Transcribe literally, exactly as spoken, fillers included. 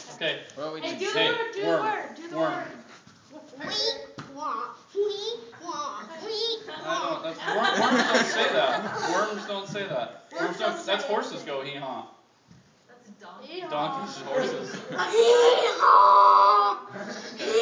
Okay. What are we Hey, doing? do the Hey, word. Do the worm. word. Do the Worm. word. We want. We want. We I don't. want. That's worm, worms don't say that. Worms don't say that. Worms don't say That's horses anything. go hee haw. That's a donkey. Yeehaw. Donkeys, horses. Hee-haw! Okay.